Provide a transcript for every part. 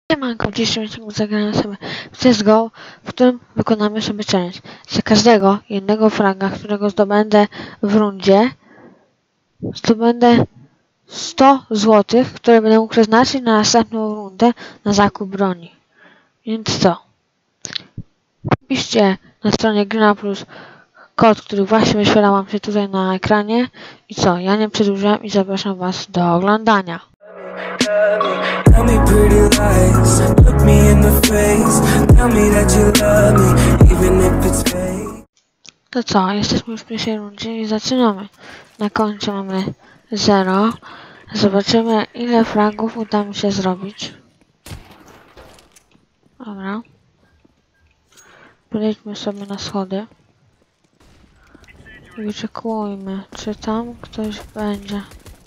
Siemanko, w dzisiejszym odcinku zagramy sobie w CSGO, w którym wykonamy sobie challenge. Za każdego jednego fraga, którego zdobędę w rundzie, zdobędę 100 zł, które będę mógł przeznaczyć na następną rundę na zakup broni. Więc co? Piszcie na stronie Gryna Plus kod, który właśnie wyświetla wam się tutaj na ekranie. I co? Ja nie przedłużam i zapraszam was do oglądania. Tell me pretty lies, look me in the face, tell me that you love me, even if it's fake. To co? Jesteśmy już w pierwszej rundzie i zaczynamy. Na koncie mamy 0. Zobaczymy, ile fragów uda mi się zrobić. Dobra. Podejdźmy sobie na schody. I wyczekujmy, czy tam ktoś będzie.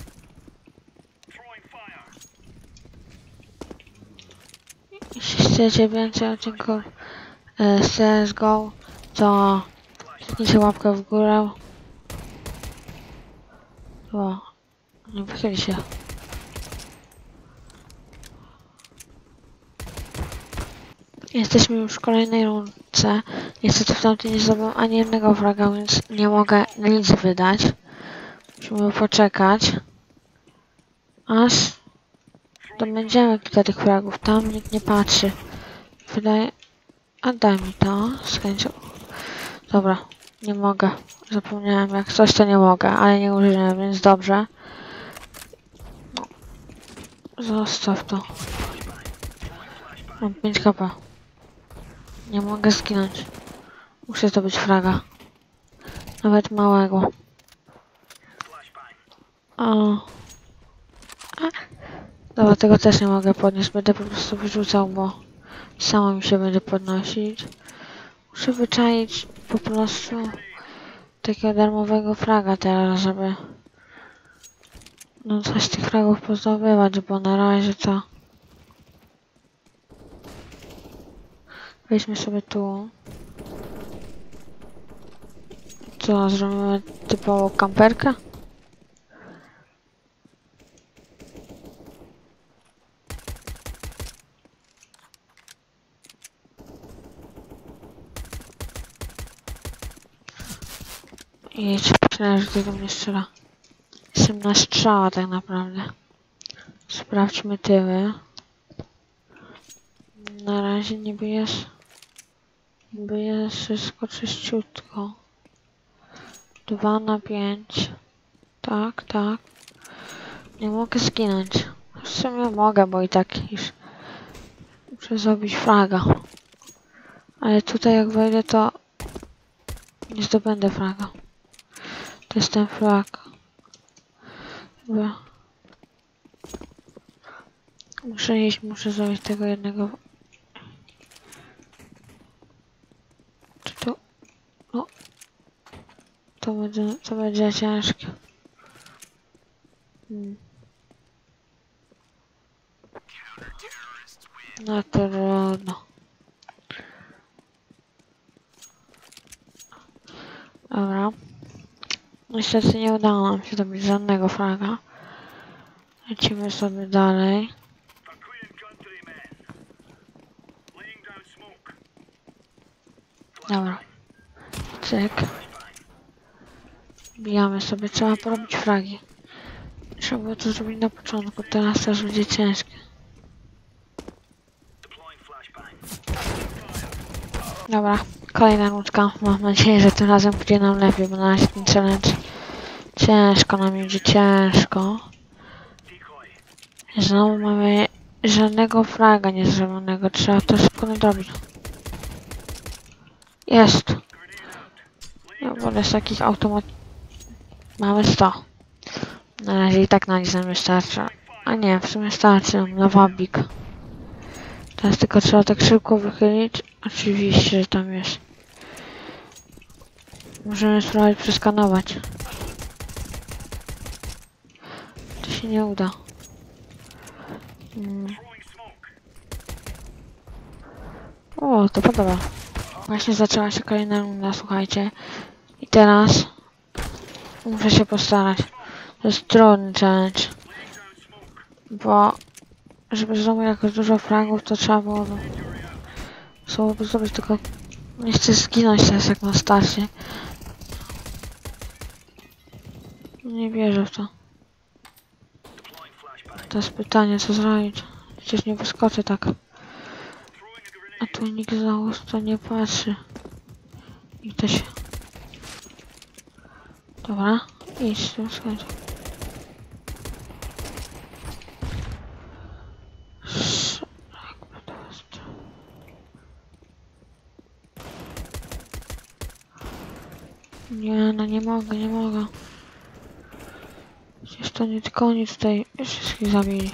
Jeśli chcecie więcej odcinków z CSGO, to kliknijcie łapkę w górę. O, nie wychyli się. Jesteśmy już w kolejnej rundce. Niestety w tamtej nie zdobyłem ani jednego fraga, więc nie mogę nic wydać. Musimy poczekać, aż dobędziemy kilka tych fragów. Tam nikt nie patrzy. Wydaje... A daj mi to z chęcią. Dobra, nie mogę. Zapomniałem, jak coś to nie mogę, ale nie użyłem, więc dobrze. Zostaw to. Mam 5 kp. Nie mogę zginąć. Muszę zdobyć fraga. Nawet małego. O. Dobra, tego też nie mogę podnieść. Będę po prostu wyrzucał, bo samo mi się będzie podnosić. Muszę wyczaić po prostu takiego darmowego fraga teraz, żeby no coś z tych fragów pozdobywać, bo na razie to... Wejdźmy sobie tu. Co, zrobimy typową kamperkę? Jedź, myślałem, że tego mnie strzela. Jestem na strzała tak naprawdę. Sprawdźmy tyły. Na razie niby jest wszystko czyściutko. 2 na 5. Tak, tak. Nie mogę zginąć. W sumie mogę, bo i tak już muszę zrobić fraga. Ale tutaj jak wejdę, to nie zdobędę fraga. To jest ten flag. Chyba. Muszę iść, muszę zrobić tego jednego. Czy to... No. To będzie ciężkie. No to trudno. Dobra. Niestety nie udało nam się zrobić żadnego fraga. Lecimy sobie dalej. Dobra. Cyk. Bijamy sobie, trzeba porobić fragi. Trzeba było to zrobić na początku, teraz też będzie ciężkie. Dobra, kolejna rundka. Mam nadzieję, że tym razem pójdzie nam lepiej, bo na razie ten challenge ciężko nam idzie, ciężko. Znowu mamy żadnego fraga niezrobionego, trzeba to szybko nadrobić. Jest! Ja wolę z takich automat... Mamy 100. Na razie i tak na nic nam wystarcza. A nie, w sumie starczy nam na wabik. Teraz tylko trzeba tak szybko wychylić. Oczywiście, że tam jest. Możemy spróbować przeskanować. To się nie uda. O, to podoba. Właśnie zaczęła się kolejna runda, słuchajcie. I teraz muszę się postarać. To jest trudny challenge. Bo żeby zdobyć jakoś dużo fragów, to trzeba byłoby zrobić, tylko nie chcę zginąć teraz jak na starcie. Nie wierzę w to. To jest pytanie, co zrobić. Przecież nie wyskoczę tak. A tu nikt załóż to nie patrzy. I to się... Dobra, idź tu, skończ. Nie, no nie mogę, nie mogę. Przecież to nie tylko oni tutaj wszystkich zabili.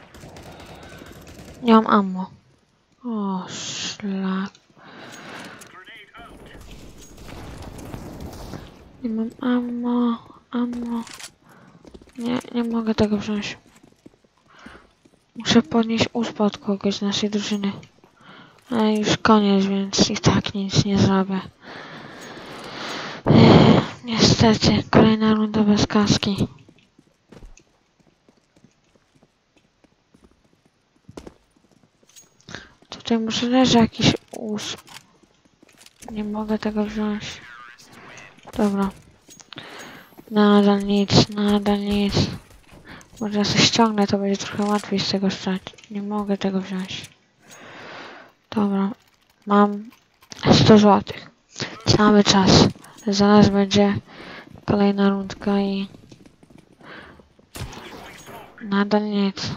Nie mam ammo. O, szlak. Nie mam ammo. Nie mogę tego wziąć. Muszę podnieść uspę od kogoś z naszej drużyny. Ale już koniec, więc i tak nic nie zrobię. Niestety, kolejna runda bez kaski. Tutaj muszę leży jakiś Nie mogę tego wziąć. Dobra. Nadal nic. Może ja sobie ściągnę, to będzie trochę łatwiej z tego strzelać. Nie mogę tego wziąć. Dobra. Mam 100 zł. Cały czas. Zaraz będzie kolejna rundka i... Nadal nic.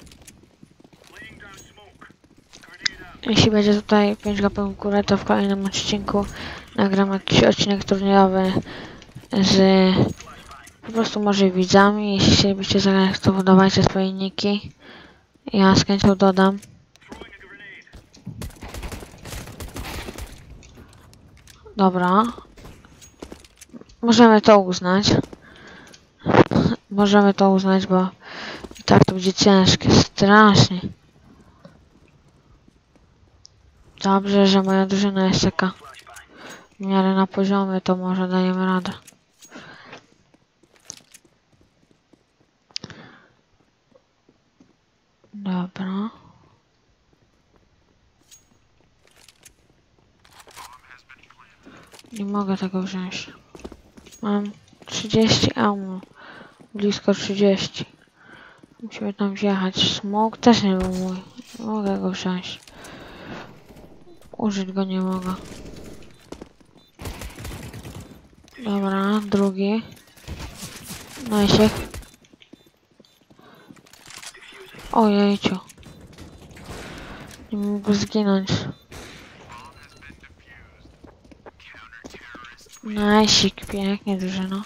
Jeśli będzie tutaj 5 łapek w górę, to w kolejnym odcinku nagram jakiś odcinek turniejowy z po prostu może widzami. Jeśli chcielibyście zagrać, to dodawajcie swoje niki. Ja z chęcią dodam. Dobra. Możemy to uznać. Bo i tak to będzie ciężkie, strasznie. Dobrze, że moja drużyna jest taka w miarę na poziomie, to może dajemy radę. Dobra. Nie mogę tego wziąć. Mam 30 ammo. Blisko 30. Musimy tam wjechać. Smoke też nie był mój. Nie mogę go wziąć. Użyć go nie mogę. Dobra, drugi. Najsiek. Ojejciu. Nie mógł zginąć. Najsik, pięknie drużyno.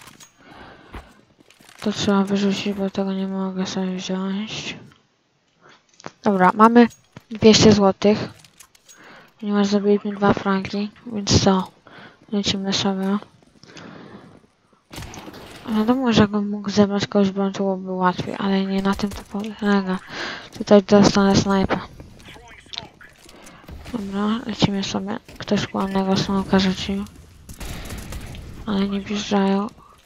To trzeba wyrzucić, bo tego nie mogę sobie wziąć. Dobra, mamy 200 zł. Ponieważ zabiliśmy 2 franki, więc co? Lecimy sobie. Wiadomo, że jakbym mógł zebrać kogoś, bo to byłoby łatwiej, ale nie na tym to polega. Tutaj dostanę snajpa. Dobra, lecimy sobie. Ktoś ładnego smoka rzucił. Ale nie wjeżdżają.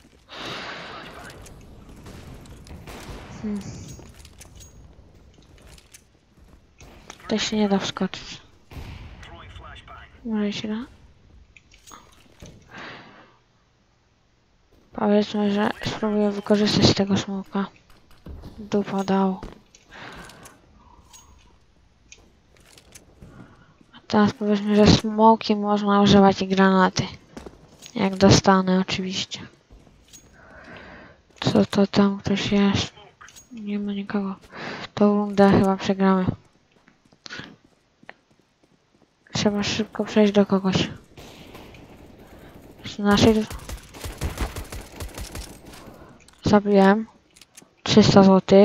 To się nie da wskoczyć. Może się da? Powiedzmy, że spróbuję wykorzystać tego smoka. Dupa dał. A teraz powiedzmy, że smoki można używać i granaty. Jak dostanę oczywiście. Co to tam ktoś jest? Nie ma nikogo. Tą rundę chyba przegramy. Trzeba szybko przejść do kogoś. Z naszej... Zabiłem. 300 zł.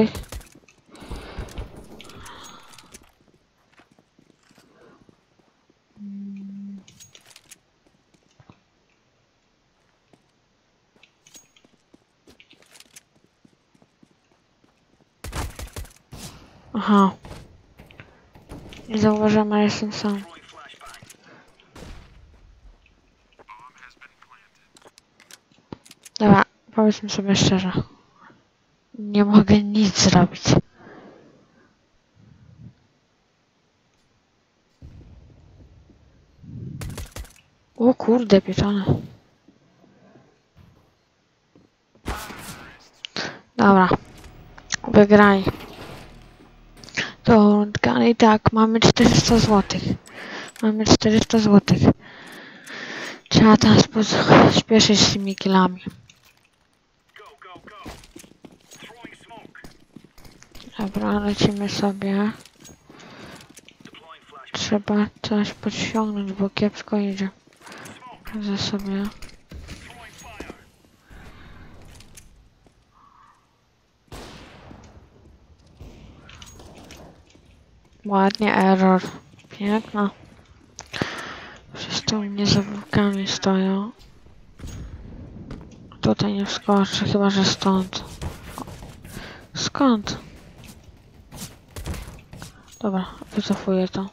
Aha. Nie zauważyłem, ale jestem sam. Dobra, powiedzmy sobie szczerze. Nie mogę nic zrobić. O kurde, pieczone. Dobra. Wygraj. To i tak, mamy 400 zł. Mamy 400 zł. Trzeba teraz śpieszyć z tymi killami. Dobra, lecimy sobie. Trzeba coś podciągnąć, bo kiepsko idzie. Chodzę sobie. Ładnie, error. Piękno. Wszyscy u mnie za wulkami stoją. Tutaj nie wskoczę, chyba że stąd. Skąd? Dobra, wycofuję to.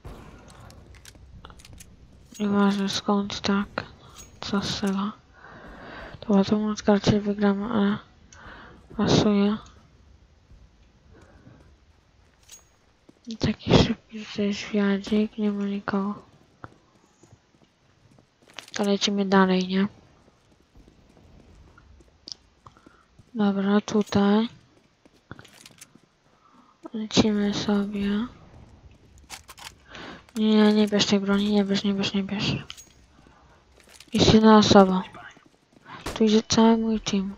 Nieważne skąd, tak. Co z tego? Dobra, to mówiąc raczej wygramy, ale pasuje. Taki szybki tutaj zwiadzik, nie ma nikogo. To lecimy dalej, nie? Dobra, tutaj. Lecimy sobie. Nie, nie bierz tej broni, nie bierz, nie bierz, nie bierz. Jest jedna osoba. Tu idzie cały mój team.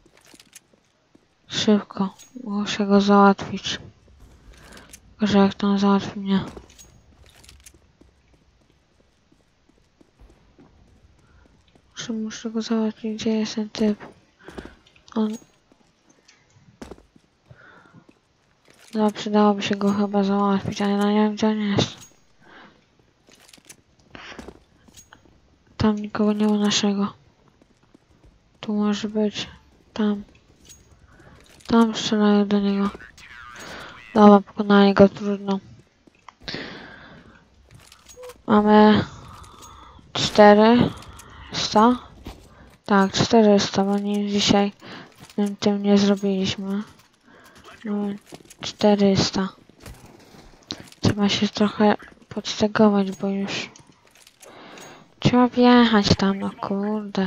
Szybko. Muszę go załatwić. Tylko, że jak to on załatwi mnie. Muszę go załatwić. Gdzie jest ten typ? On... No, przydałoby się go chyba załatwić, ale no nie wiem, gdzie on jest. Tam nikogo nie ma naszego. Tu może być. Tam. Tam strzelają do niego. Dobra, pokonali go, trudno. Mamy 400. Tak, 400, bo nic dzisiaj tym nie zrobiliśmy. Mamy 400. Trzeba się trochę podstegować, bo już trzeba wjechać tam, no kurde.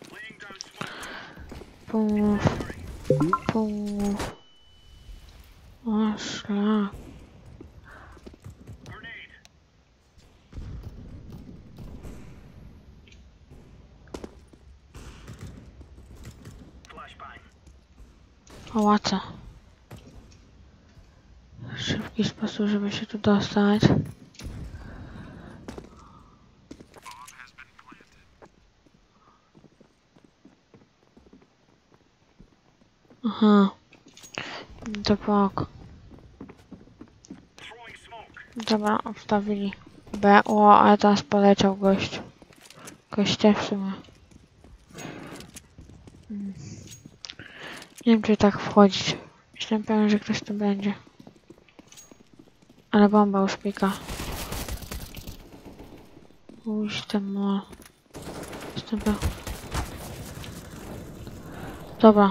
Puf. Puf. O, szlak. Pałaca. Szybki sposób, żeby się tu dostać. Aha. To pok. Dobra, obstawili B. O, ale teraz poleciał gość. Goście w sumie. Nie wiem, czy tak wchodzić. Jestem pewien, że ktoś tu będzie. Ale bomba już pika. Jestem mol. Jestem pewien. Dobra.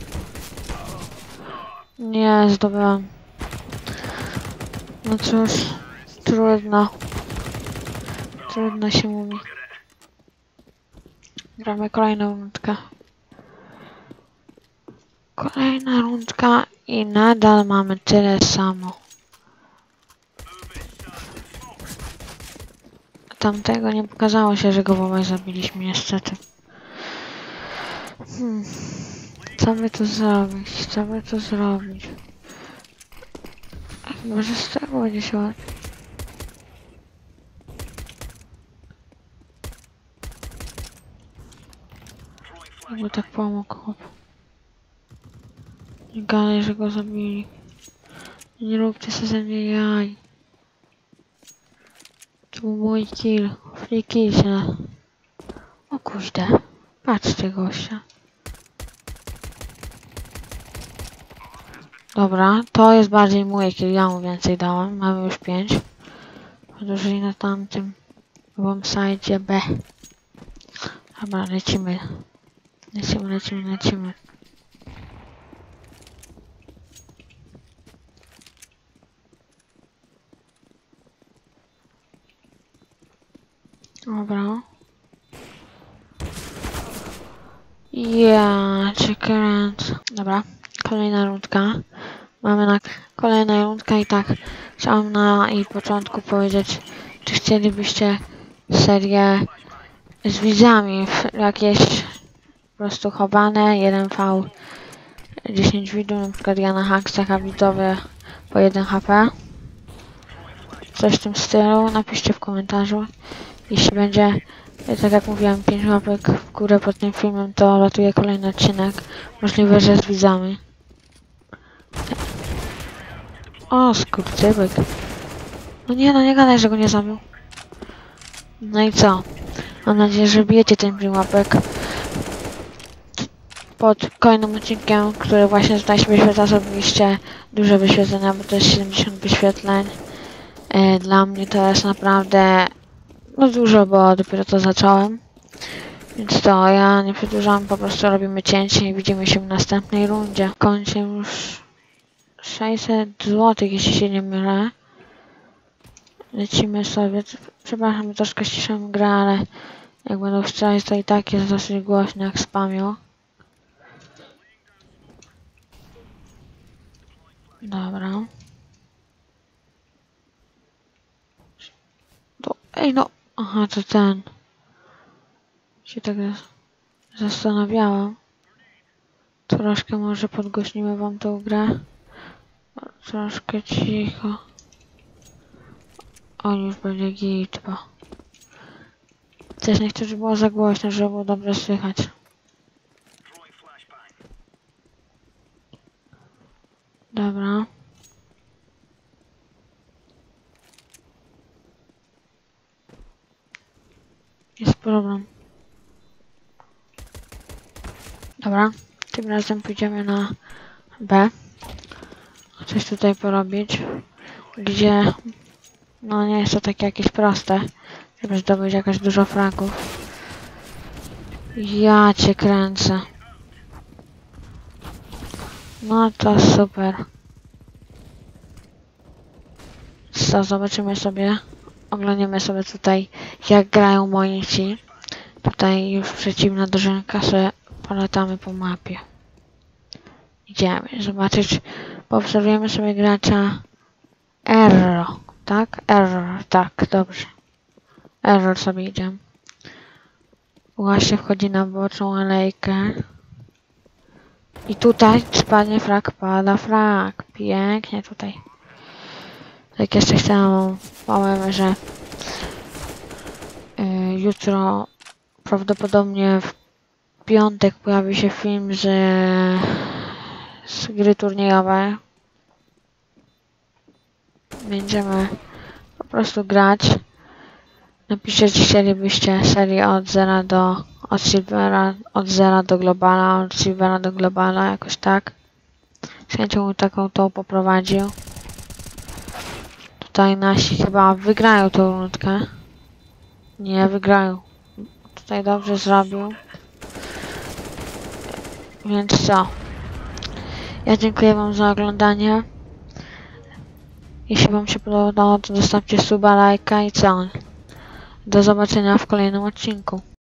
Nie, zdobyłem. No cóż, trudno. Trudno się mówi. Gramy kolejną rundkę. Kolejna rundka i nadal mamy tyle samo. Tamtego nie pokazało się, że go obaj zabiliśmy niestety. Co by tu zrobić? Co by tu zrobić? Może z tego będzie się ładnie. Jakby tak pomógł chłop. Nie gadaj, że go zabili. Nie róbcie sobie ze mnie jaj. To był mój kill. Free kill się. O kurde. Patrzcie gościa. Dobra, to jest bardziej mój kill. Ja mu więcej dałem. Mamy już 5. Podróżyli na tamtym bombsite B. Dobra, lecimy. Lecimy. Dobra. Ja cię kręcę. Dobra, kolejna rundka. Mamy na kolejna rundka i tak chciałam na jej początku powiedzieć, czy chcielibyście serię z widzami, jakieś po prostu chowane, 1v, 10 widzów, na przykład ja na haksach, a widzowie po 1 HP. Coś w tym stylu, napiszcie w komentarzu. Jeśli będzie, tak jak mówiłem, 5 łapek w górę pod tym filmem, to latuje kolejny odcinek. Możliwe, że z widzami. O, skurczybyk. No nie gadaj, że go nie zabił. No i co? Mam nadzieję, że bijecie ten 5 łapek pod kolejnym odcinkiem, który właśnie tutaj się wyświetla. Zrobiliście duże wyświetlenia, bo to jest 70 wyświetleń. Dla mnie to jest naprawdę no dużo, bo dopiero to zacząłem. Więc to ja nie przedłużam, po prostu robimy cięcie i widzimy się w następnej rundzie. Kończę już 600 zł, jeśli się nie mylę. Lecimy sobie. Przepraszam, troszkę ściszam grę, ale jak będą strzelać, to i tak jest dosyć głośno, jak spamią. Dobra. Ej no! Aha, to ten. Się tak zastanawiałam. Troszkę może podgłośnimy wam tą grę. Troszkę cicho. O, już będzie gitwa. Też nie chcę, żeby było za głośno, żeby było dobrze słychać. Dobra. Jest problem. Dobra. Tym razem pójdziemy na B. Coś tutaj porobić. Gdzie... No nie jest to takie jakieś proste. Żeby zdobyć jakoś dużo fragów. Ja cię kręcę. No to super. Co, zobaczymy sobie. Oglądamy sobie tutaj, jak grają moi ci. Tutaj już przeciwna drużynka, sobie polatamy po mapie. Idziemy zobaczyć. Poobserwujemy sobie gracza Error, tak? Error, tak, dobrze. Error sobie idziemy. Właśnie wchodzi na boczną alejkę. I tutaj spadnie frag, pada frag. Pięknie tutaj. Tak jeszcze chciałam powiem, że jutro prawdopodobnie w piątek pojawi się film z gry turniejowej. Będziemy po prostu grać. Napiszcie, czy chcielibyście serię od Silvera, od zera do globala, od Silvera do globala, jakoś tak. Z chęcią taką tą poprowadził. Tutaj nasi chyba wygrają tą rundkę. Nie, wygrają. Tutaj dobrze zrobił. Więc co? Ja dziękuję wam za oglądanie. Jeśli wam się podobało, to zostawcie suba, lajka i co? Do zobaczenia w kolejnym odcinku.